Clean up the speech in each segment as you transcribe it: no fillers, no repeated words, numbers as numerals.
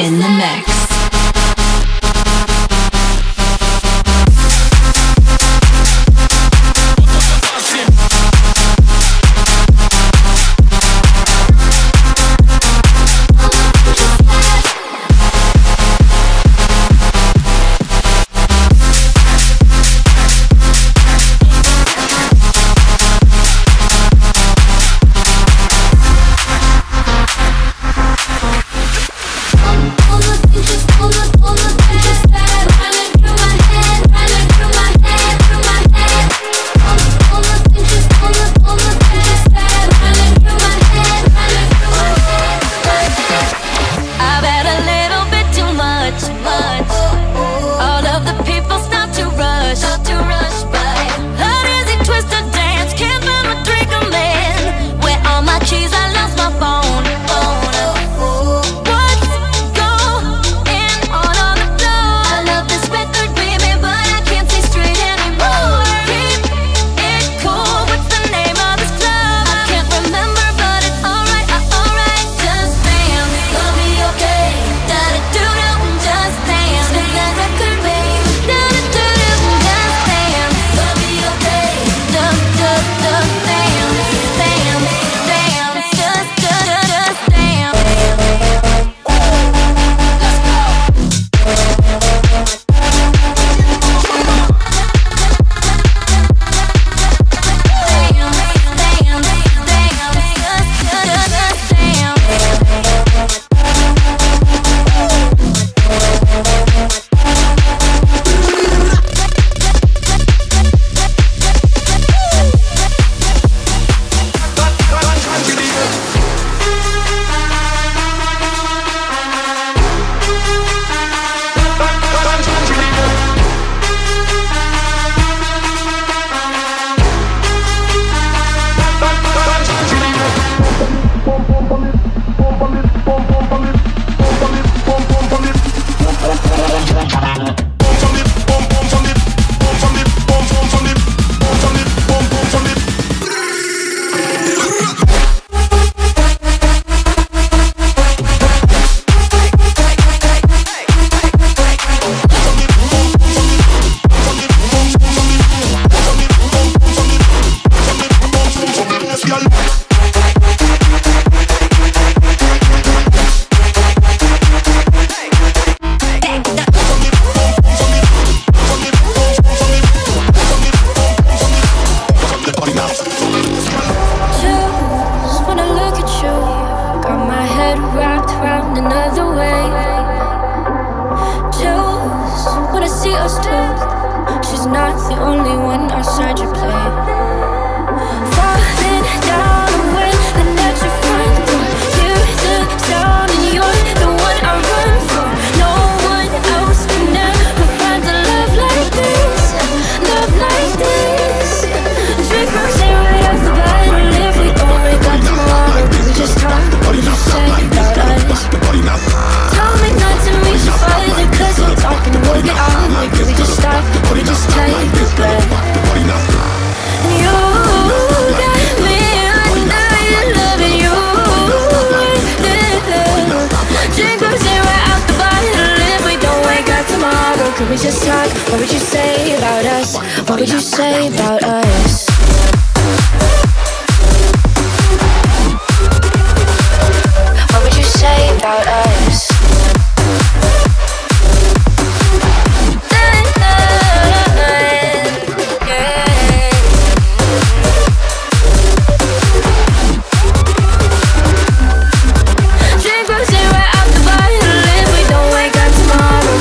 in the mix. Could we just talk? What would you say about us? What would you say about us? What would you say about us?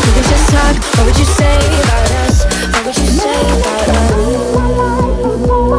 What would you say about us? What would you say about us?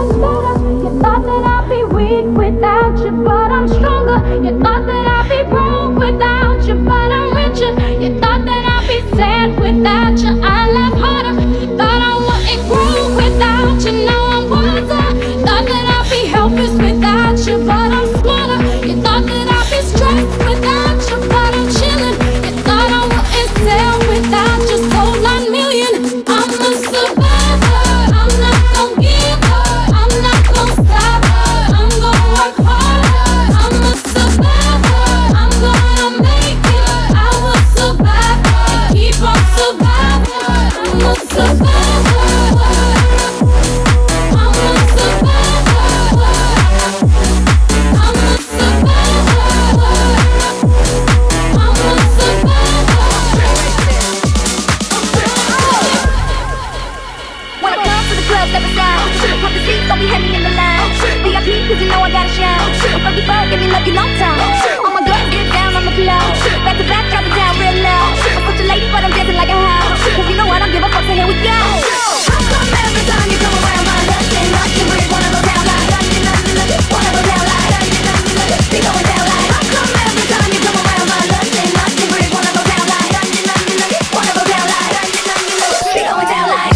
club, step aside. Pop the seats, don't be heavy in the line. VIP, cause you know I gotta shine. Fuck you, fuck, give me love you long time. All my girls get down on the floor. Back to back, drop it down real low. I'm such a lady, but I'm dancing like a house. Cause you know I don't give a fuck, so here we go. How come every time you come around my London, London bridge, wanna go down like London, London, London, wanna go down like London, London, London, be going down like. How come every time you come around my London, London bridge, wanna go down like London, London, London, wanna go down like London, London, London, be going down like.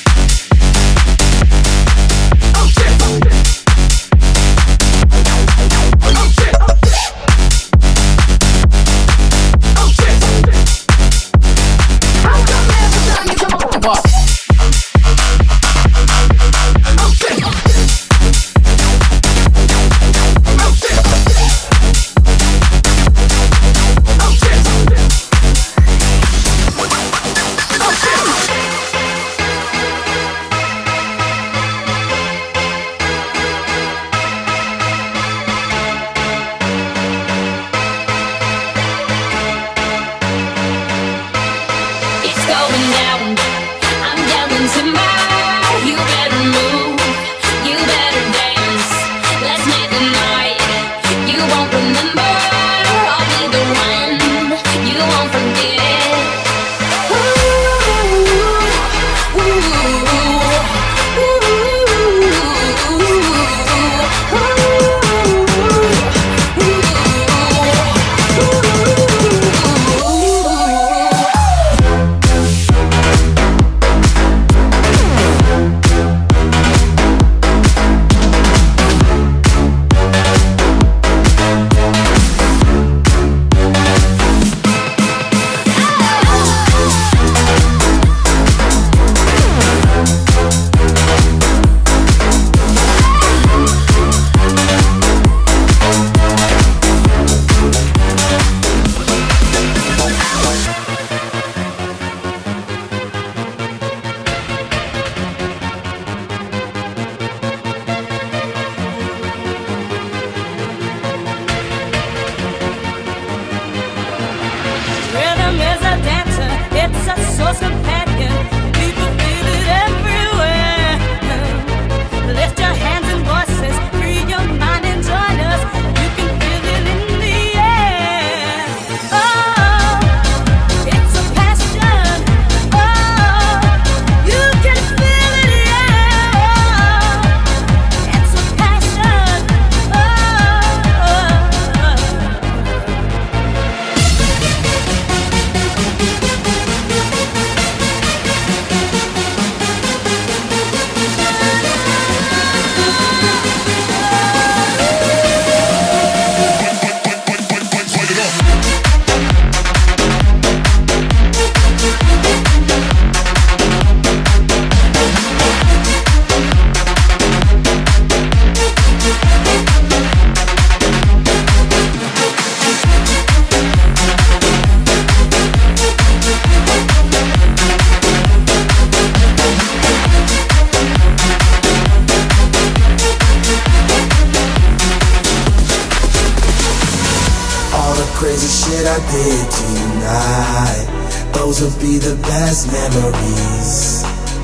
Crazy shit I did tonight, those would be the best memories.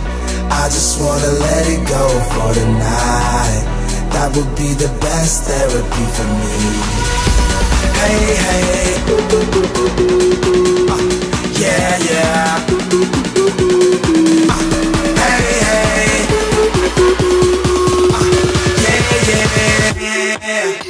I just wanna let it go for the night. That would be the best therapy for me. Hey, hey, ooh, ooh, ooh, ooh, ooh. Yeah, yeah. Hey, hey, yeah, yeah, yeah.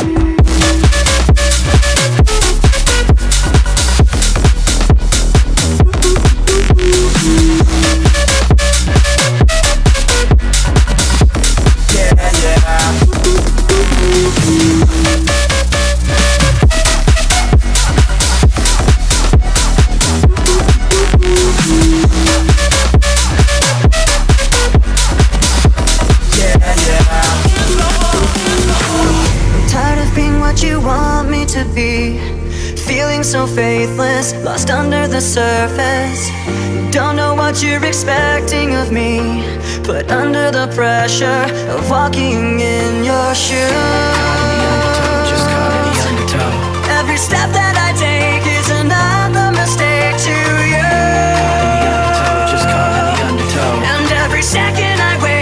So faithless, lost under the surface. Don't know what you're expecting of me, put under the pressure of walking in your shoes. Just caught in the undertow. Every step that I take is another mistake to you. Just caught in the undertow. And every second I wait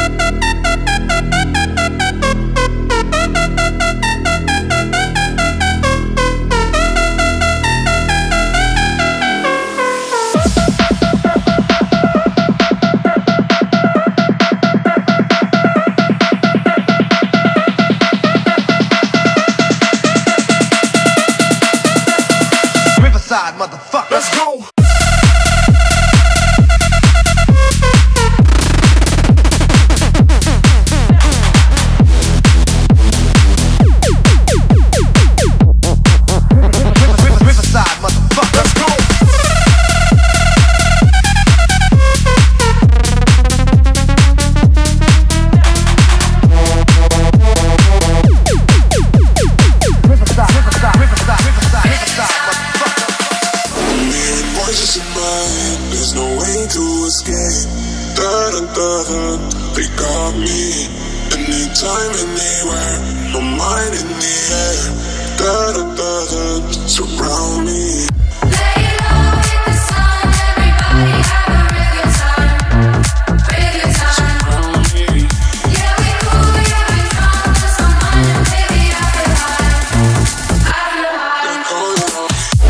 Motherfucker, let's go. Riverside, motherfucker, let's go. There's no way to escape. They got me. Anytime, anywhere. My mind in the air. Surround me. Lay low in the sun. Everybody have a real good time. Real good time. Surround me. Yeah, we cool, yeah, we drunk. Just my mind and baby, I feel high. I feel high.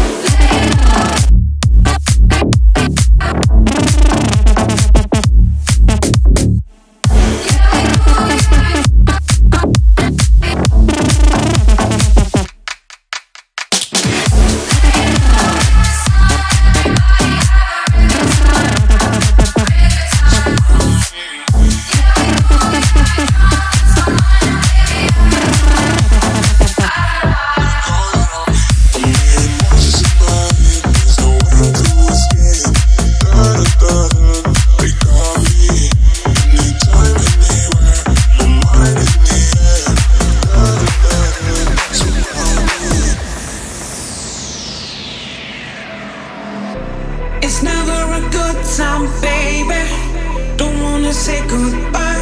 It's never a good time, baby. Don't wanna say goodbye.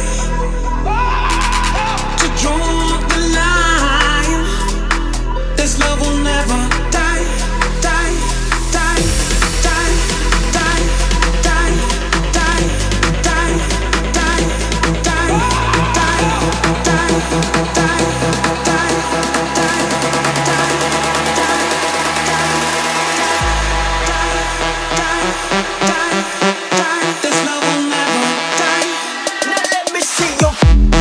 To draw the line, this love will never die, die, die, die, die, die, die, die, die, die, die, this love will never die. Now let me see your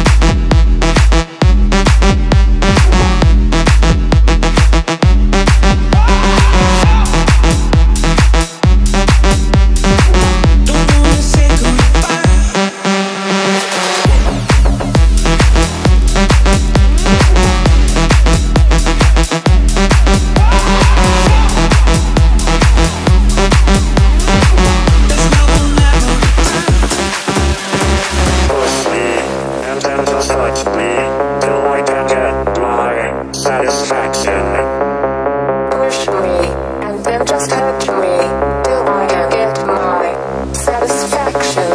Don't wanna say goodbye. This love will never Push me, and then just touch me, till I can get my satisfaction. Push me, and then just touch me, till I can get my satisfaction.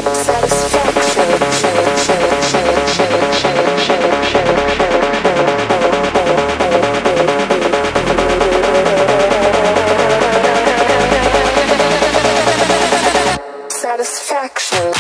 Satisfaction.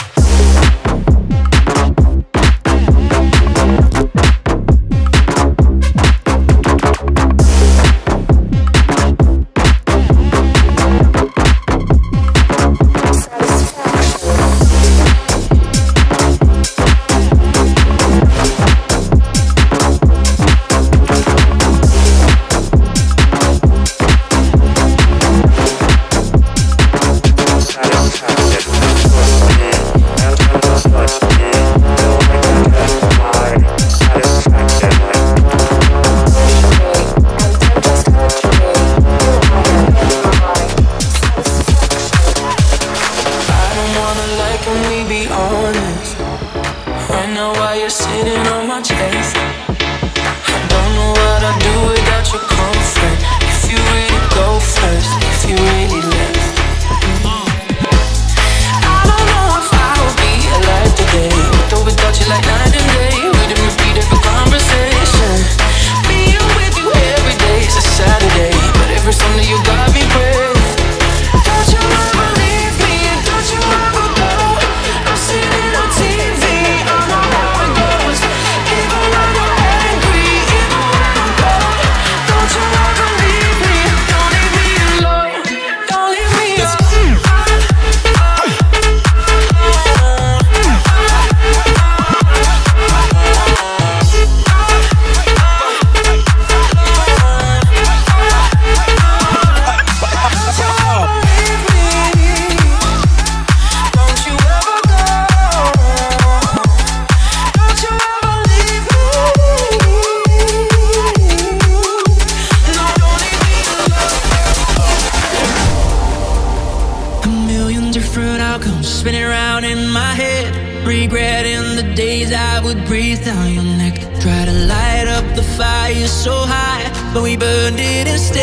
different outcomes spinning around in my head, regretting the days I would breathe down your neck. Try to light up the fire so high, but we burned it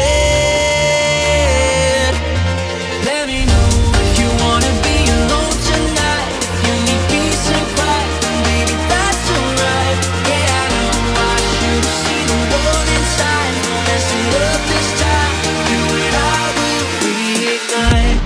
instead. Let me know if you wanna be alone tonight. If you need peace and quiet, then baby that's alright. Yeah, I know I should have seen the world inside. Don't mess it up this time. You and I will reignite.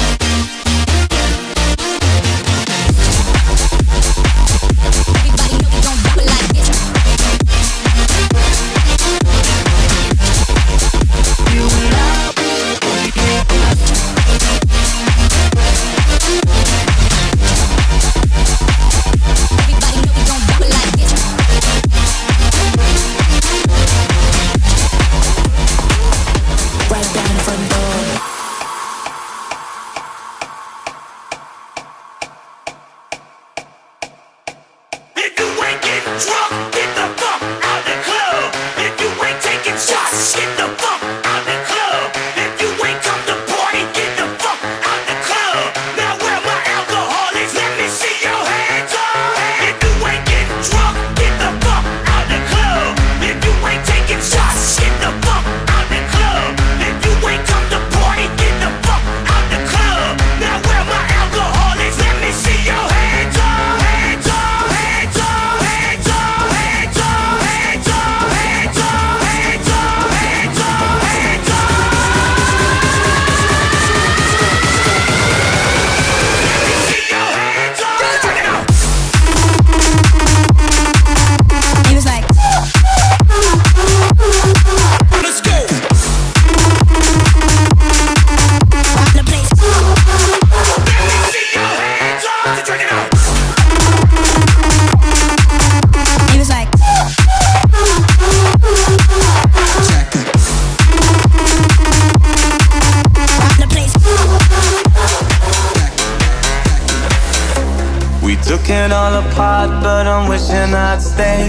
Took it all apart, but I'm wishing I'd stay.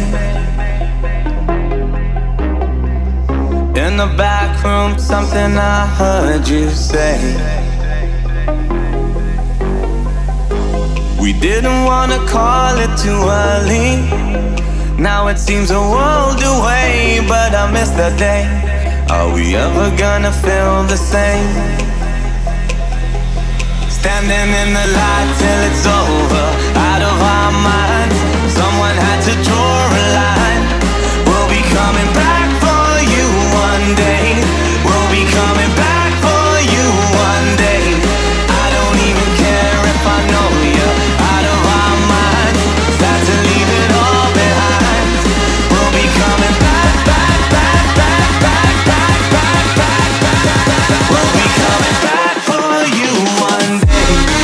In the back room, something I heard you say. We didn't wanna call it too early. Now it seems a world away, but I miss that day. Are we ever gonna feel the same? Standing in the light till it's over, out of our minds. Someone had to draw a line. We'll be coming back for you one day. We'll be coming back for you one day. I don't even care if I know you're out of our minds. Sad to leave it all behind. We'll be coming back, back, back, back, back, back, back, back, back, back. We'll be coming back for you one day.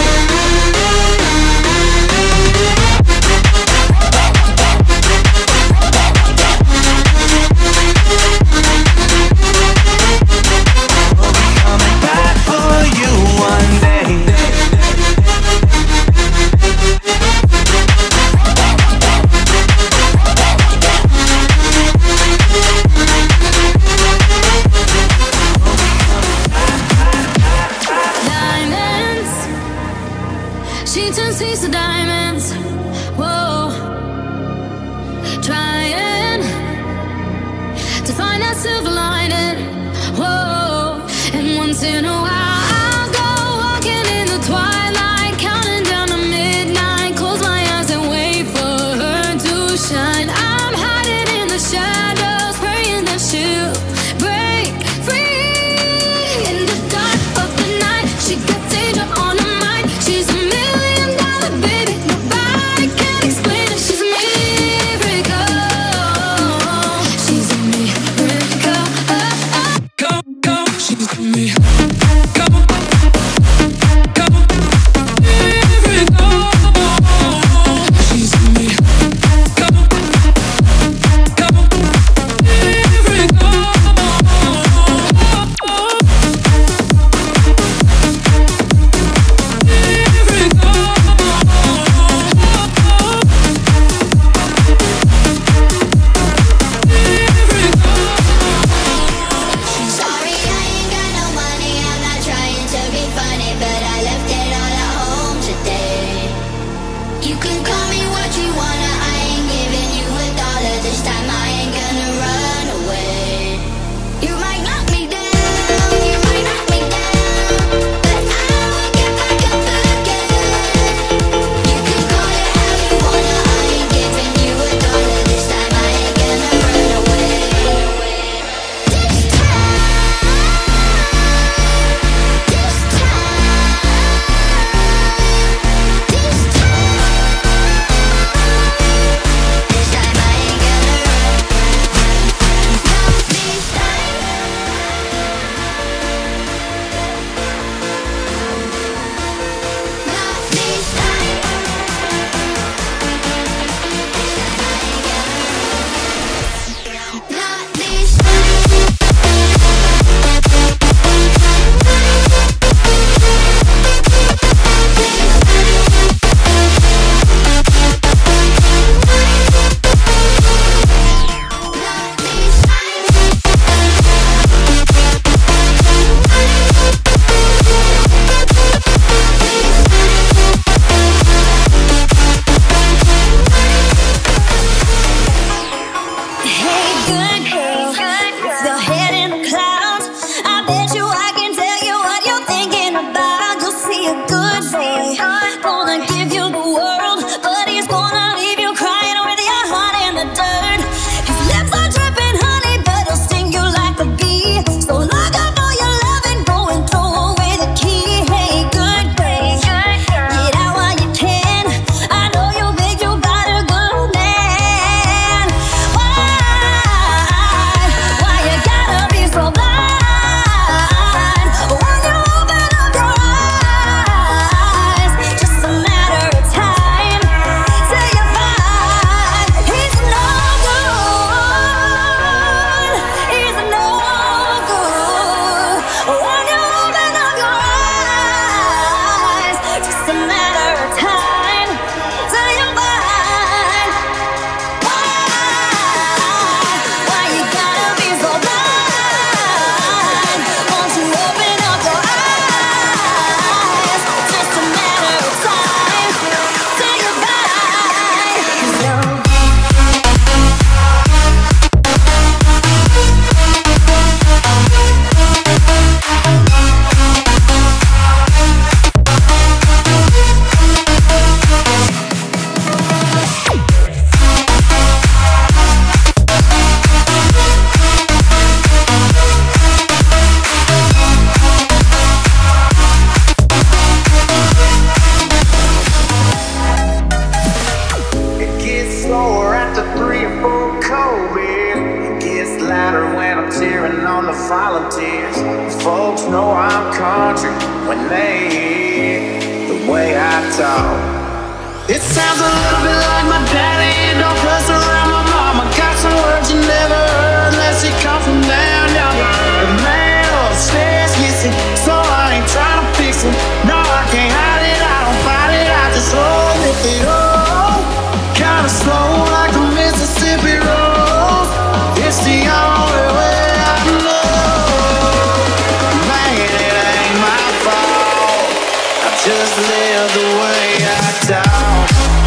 She turns these to diamonds. Whoa, trying to find that silver lining. Whoa, and once in a while I'll go walking in the twilight, counting down to midnight. Close my eyes and wait for her to shine. I'm hiding in the shadows, praying that she'll break free. In the dark of the night, she got danger on her mind. She's a $1,000,000 baby, nobody can explain it. She's a miracle. She's a miracle. Go, go, she's a miracle. when they hear the way I talk. It sounds a little bit like my daddy. Don't fuss around my mama. Got some words you never heard unless you come from down yonder. The man upstairs gets it, so I ain't trying to fix it. No, I can't hide it, I don't fight it, I just roll with it. Oh, kinda slow like the Mississippi rolls. It's the only way I know. Man, it ain't my fault. I just live the way I talk.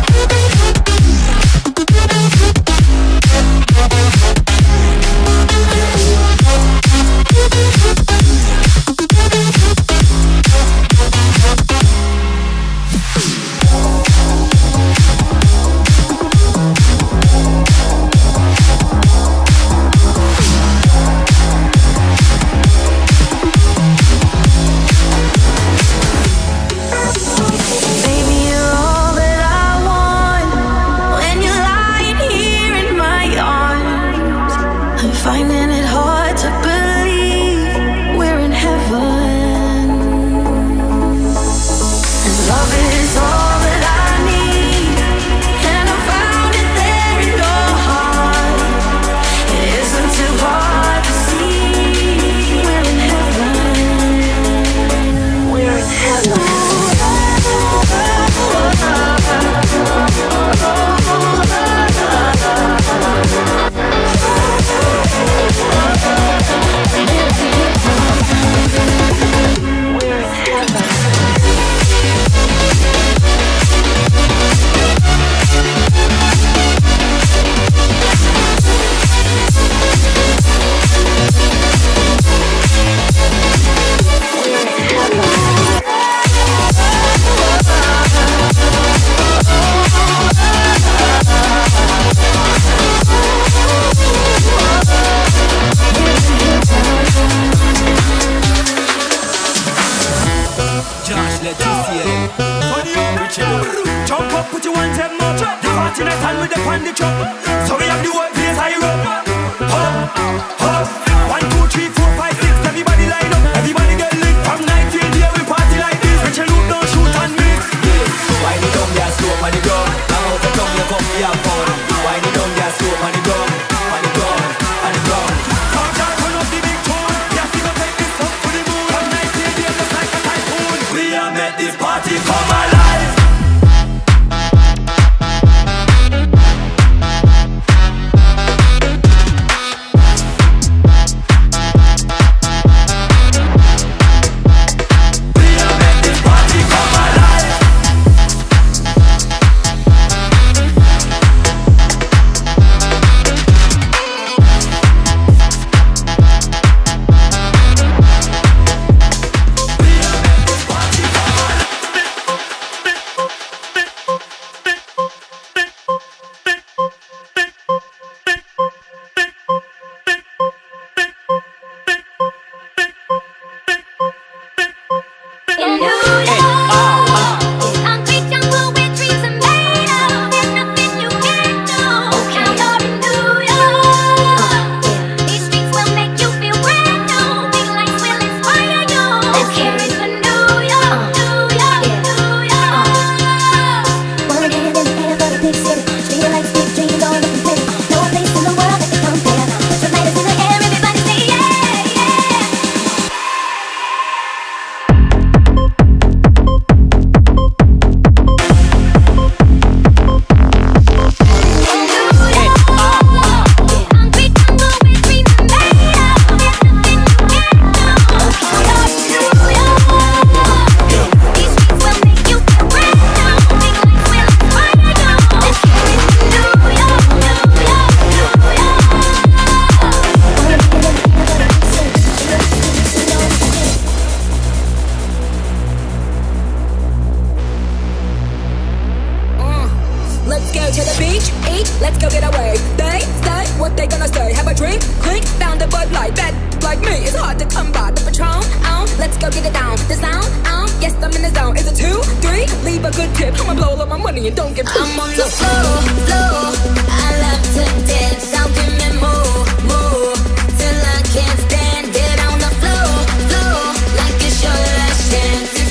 I'm on the floor. I love to dance. So give me more, till I can't stand it. On the floor, like it's your last chance.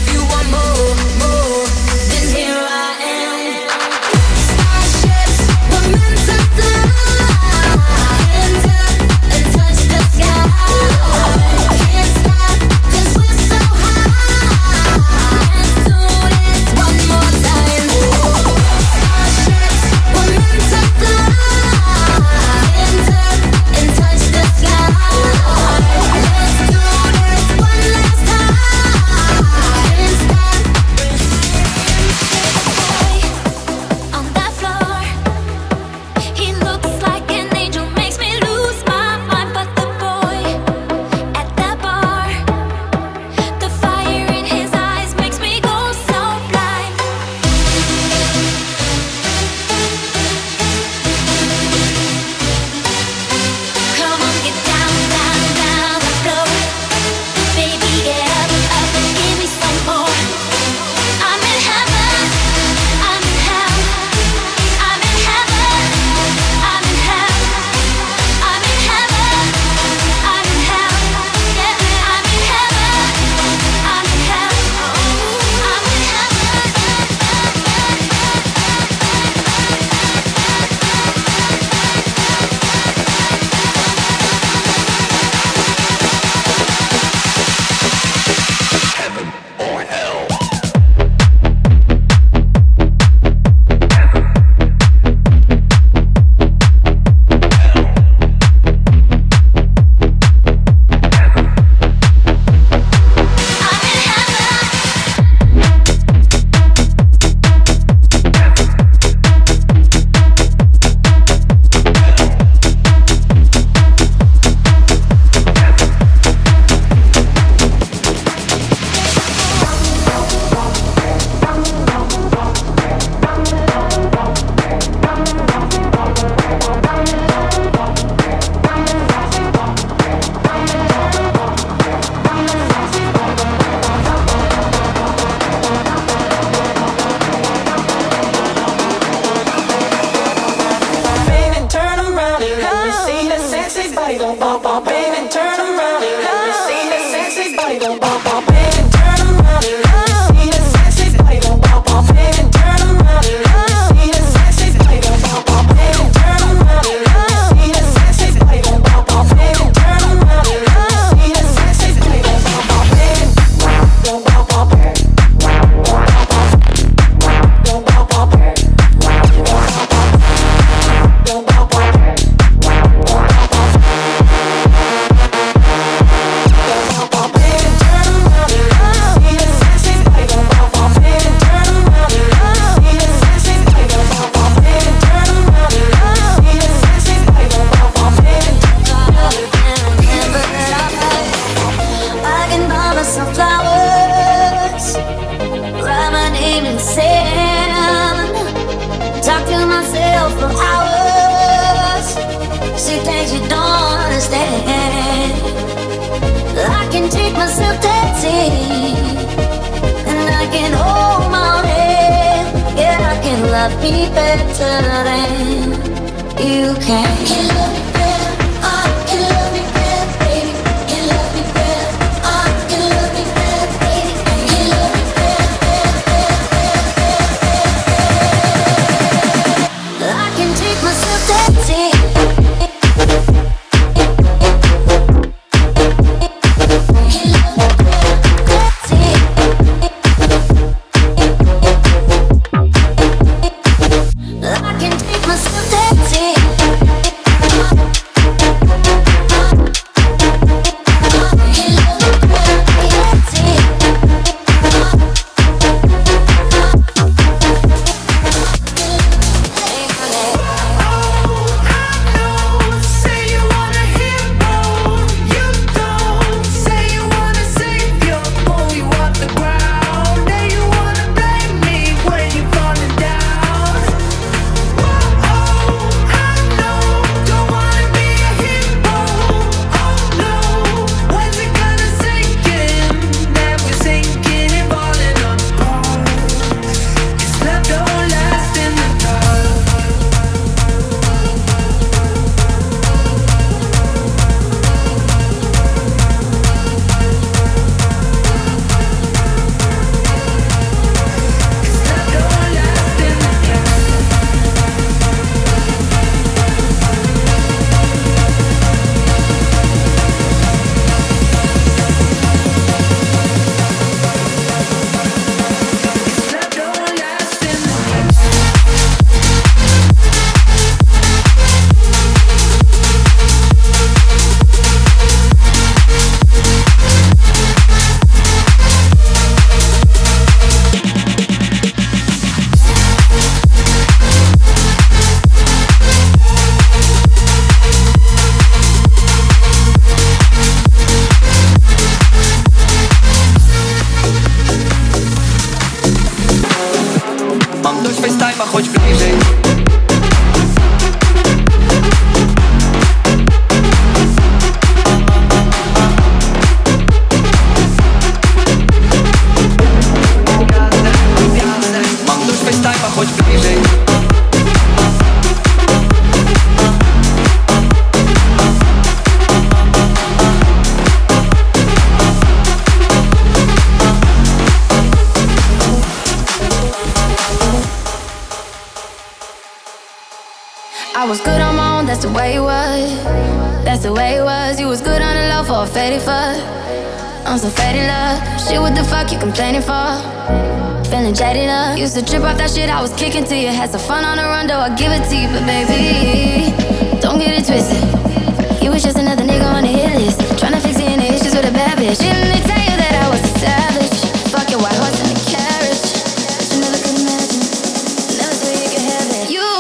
or hell. I was good on my own, that's the way it was. That's the way it was. You was good on the low for a faded fuck. I'm so fed in love. Shit, what the fuck you complaining for? Feeling jaded up. Used to trip off that shit I was kicking to you. Had some fun on the run, though I give it to you. But baby, don't get it twisted. You was just another nigga on the hit list, tryna fix any issues with a bad bitch. Didn't they tell you that I was a savage? Fuck your white horse and the carriage. But you never could imagine, never thought you could have it. You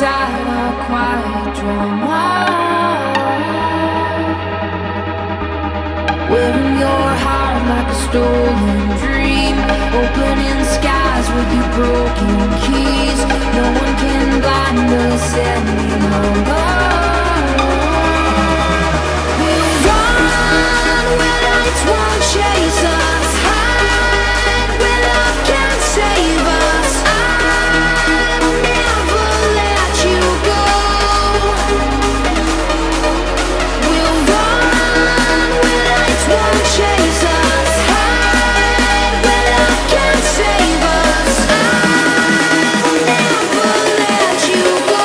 inside are quiet drama. Wearing your heart like a stolen dream, opening skies with your broken keys. No one can blind us anymore. We'll run where lights won't chase us, hide where love can't save us. I'll never let you go. We'll run where lights won't chase us, hide where love can't save us. I'll never let you go.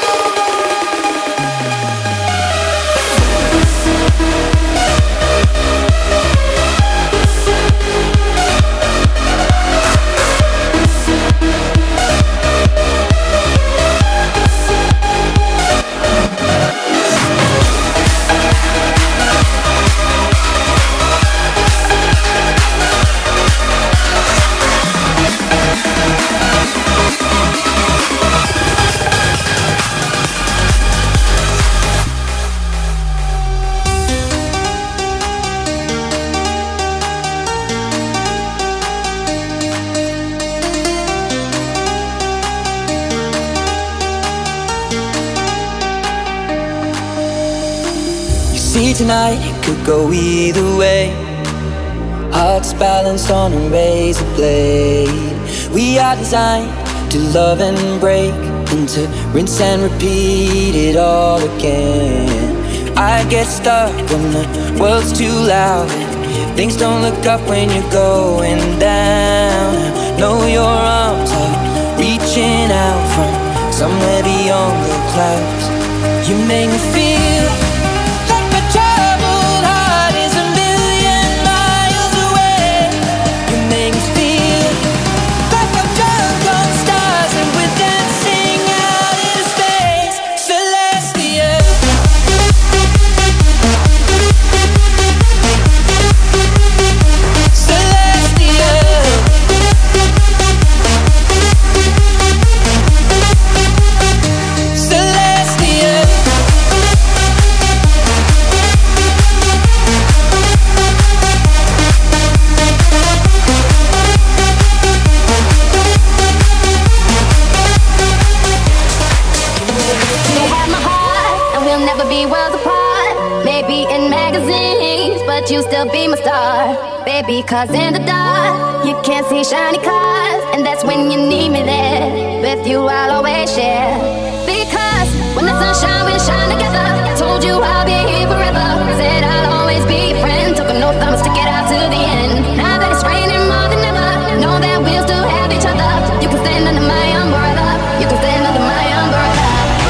See, tonight it could go either way. Hearts balanced on a razor blade. We are designed to love and break, and to rinse and repeat it all again. I get stuck when the world's too loud and things don't look up when you're going down. I know your arms are reaching out from somewhere beyond the clouds. You make me feel like my troubled heart is a million miles away. You make me feel like I'm drunk on stars and we're dancing out in space. Celestial. You still be my star, baby, cause in the dark you can't see shiny cars, and that's when you need me there. With you I'll always share, because when the sun shines we shine together. Told you I'll be here forever, said I'll always be your friend. Took an oath I'ma stick it out to the end. Now that it's raining more than ever, know that we'll still have each other. You can stand under my umbrella, you can stand under my umbrella.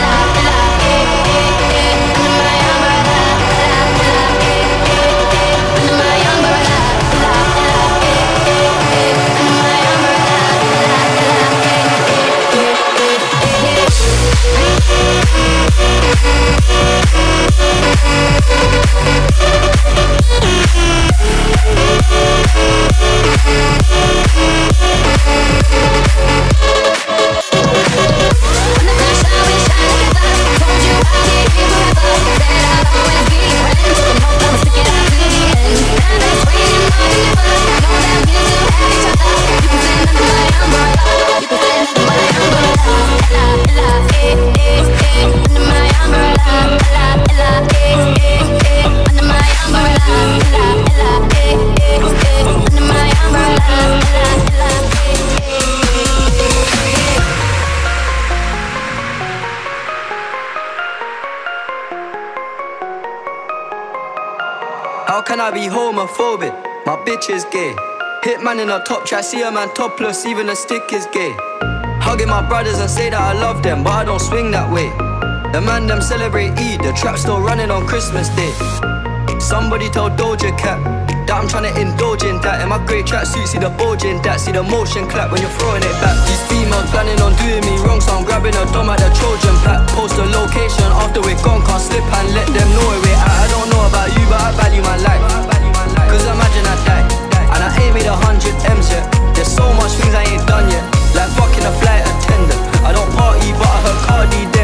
How can I be homophobic? My bitch is gay. Hit man in a top try, see a man topless, even a stick is gay. Hugging my brothers and say that I love them, but I don't swing that way. The man them celebrate Eid, the trap still running on Christmas Day. Somebody told Doja Cat that I'm tryna indulge in that. In my grey tracksuit, see the bulge in that. See the motion clap when you're throwing it back. These females planning on doing me wrong, so I'm grabbing a dome at the Trojan pack. Post the location after we're gone, can't slip and let them know where we're at. I don't know about you, but I value my life. Cause imagine I die, and I ain't made 100 M's yet. There's so much things I ain't done yet, like fucking a flight attendant. I don't party, but I heard Cardi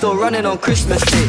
still running on Christmas Day.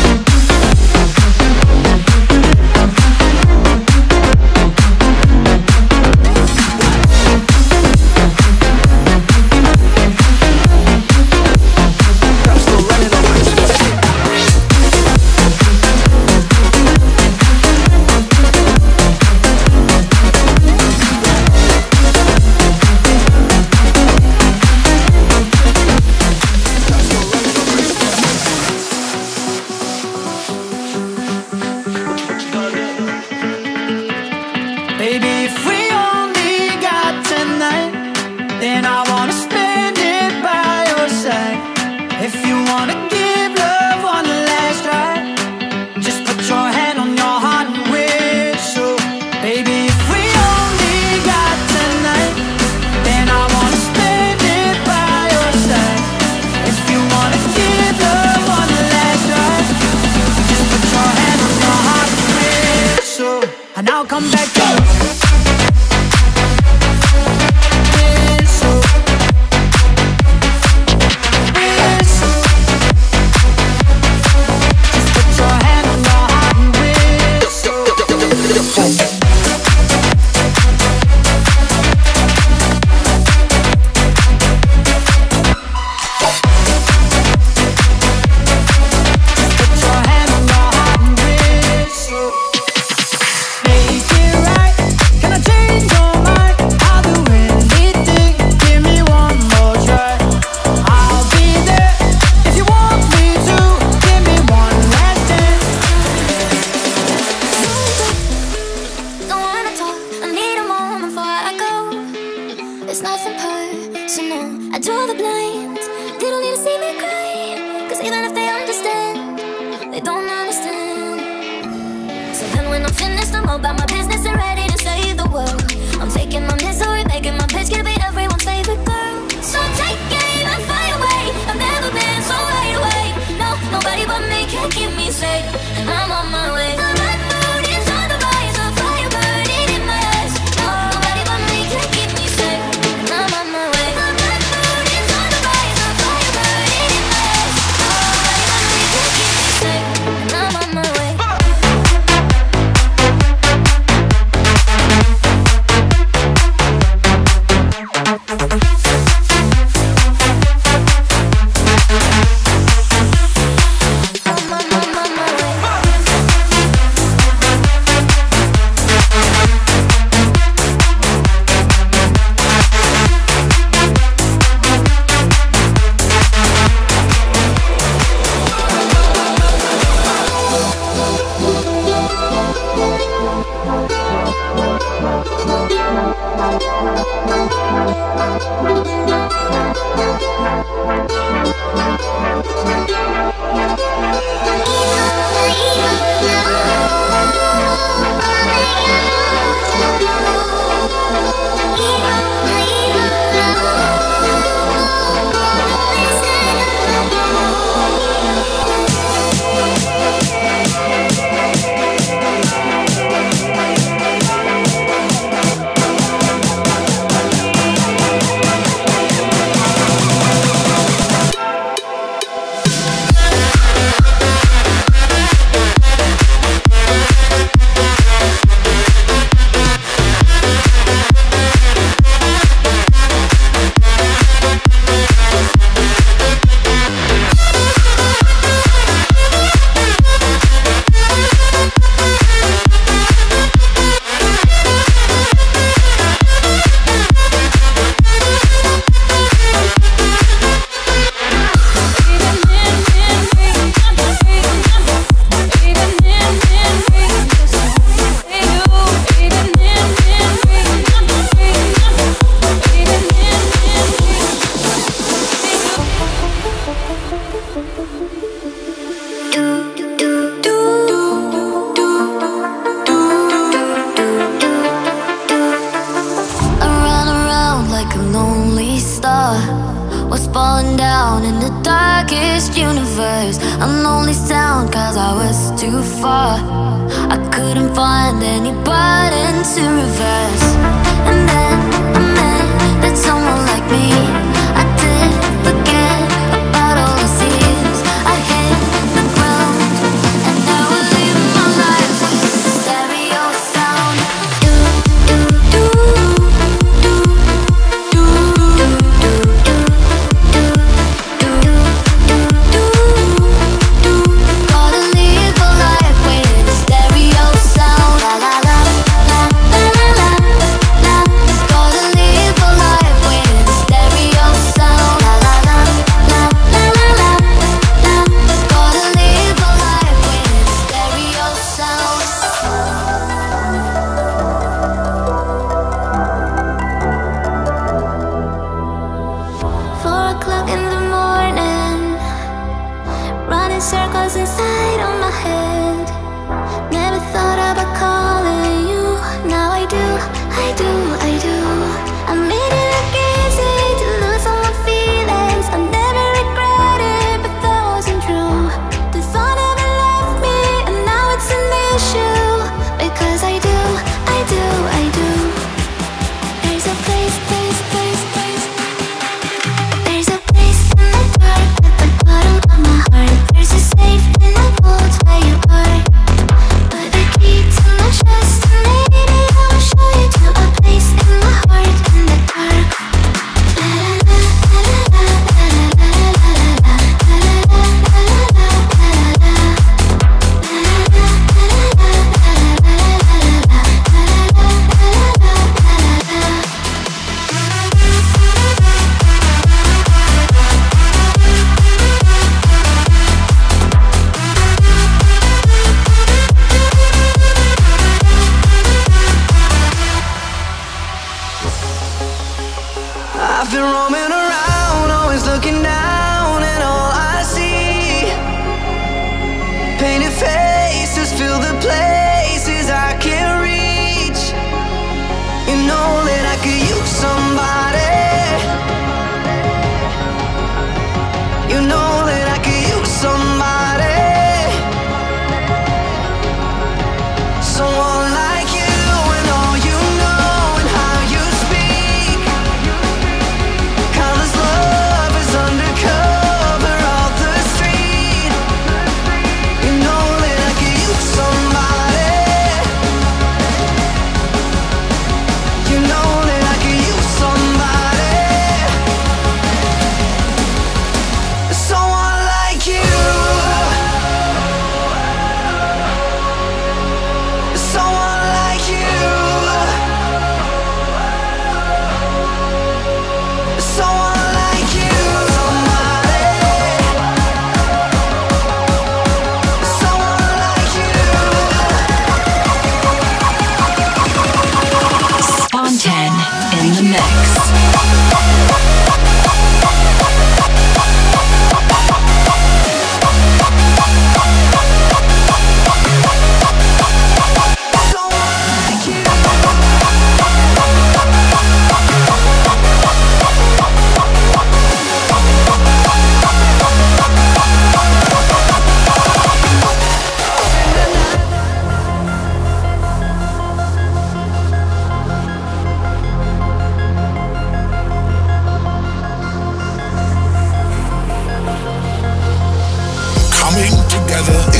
universe. I'm only sound cause I was too far. I couldn't find any button to reverse. And then I met that someone like me. I did forget about all the years I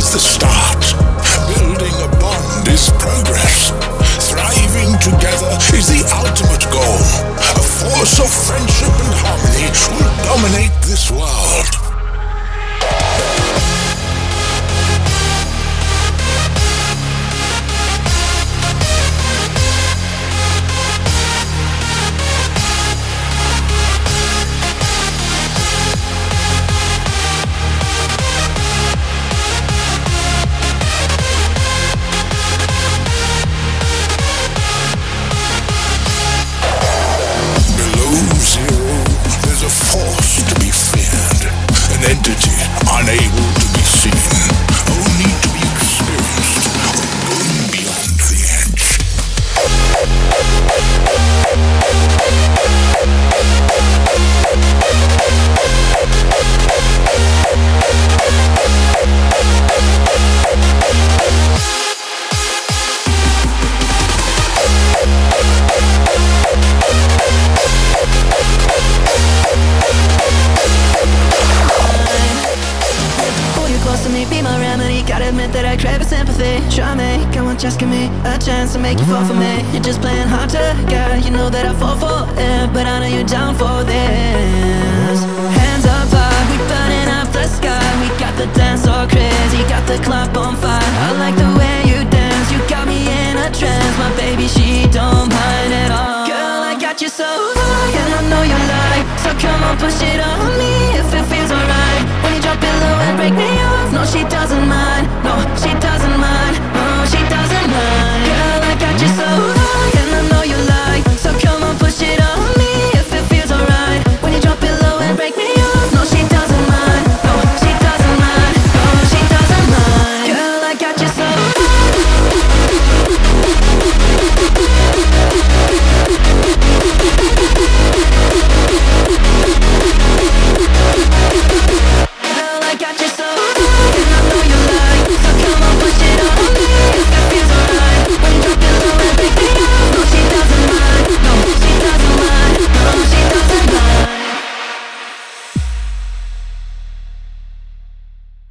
is the start. Building a bond is progress. Thriving together is the ultimate goal. A force of friendship and harmony will dominate this world. There's a force to be feared, an entity unable to be seen, only to be experienced, going beyond the edge. Close to me, be my remedy. Gotta admit that I crave a sympathy. Try me, come on, just give me a chance to make you fall for me. You're just playing hard to get. You know that I fall for it, but I know you're down for this. Hands up high, we burning up the sky. We got the dance all crazy, got the club on fire. I like the way you dance, you got me in a trance. My baby, she don't mind at all. Girl, I got you so high, and I know you like. So come on, push it on me if it feels alright. When you drop it low and break me off. No, she doesn't